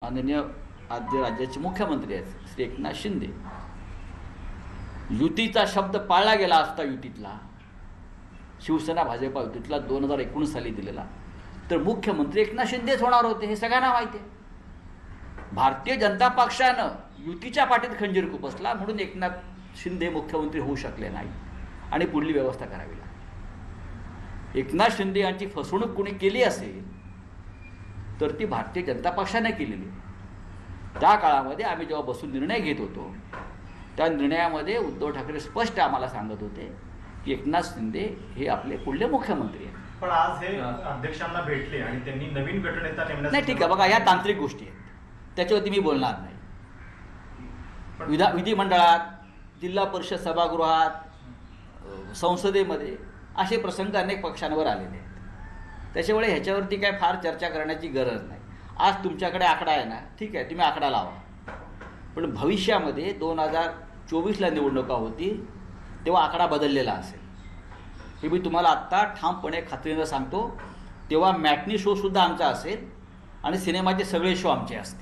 माननीय आद्य राज्याचे मुख्यमंत्री आहेत श्री एकनाथ शिंदे, युतीचा शब्द पाळला गेला असता युतीतला, शिवसेना भाजपा युतीतला 2019 साली दिलेला, तर मुख्यमंत्री एकनाथ शिंदेच होणार होते, हे सगळ्यांना माहिती आहे. भारतीय जनता पक्षानं युतीच्या पाठीत खंजीर खुपसला म्हणून एकनाथ शिंदे मुख्यमंत्री होऊ शकले नाही आणि पुढली व्यवस्था करावी लागली. एकनाथ शिंदे यांची फसवणूक कोणी केली असेल तर ती भारतीय जनता पक्षाने केलेली. त्या काळामध्ये आम्ही जेव्हा बसून निर्णय घेत होतो त्या निर्णयामध्ये उद्धव ठाकरे स्पष्ट आम्हाला सांगत होते की एकनाथ शिंदे हे आपले पुढले मुख्यमंत्री आहेत. पण आज हे अध्यक्षांना भेटले आणि त्यांनी नवीन गटनेता नेमण्यास नाही, ठीक आहे, बघा ह्या तांत्रिक गोष्टी आहेत, त्याच्यावरती मी बोलणार नाही. विधिमंडळात, जिल्हा परिषद सभागृहात, संसदेमध्ये असे प्रसंग अनेक पक्षांवर आलेले आहेत. त्याच्यामुळे ह्याच्यावरती काय फार चर्चा करण्याची गरज नाही. आज तुमच्याकडे आकडा आहे ना, ठीक आहे, तुम्ही आकडा लावा, पण भविष्यामध्ये 2024ला निवडणुका होतील तेव्हा आकडा बदललेला असेल हे मी तुम्हाला आत्ता ठामपणे खात्रीनं सांगतो. तेव्हा मॅटनी शोसुद्धा आमचा असेल आणि सिनेमाचे सगळे शो आमचे असतील.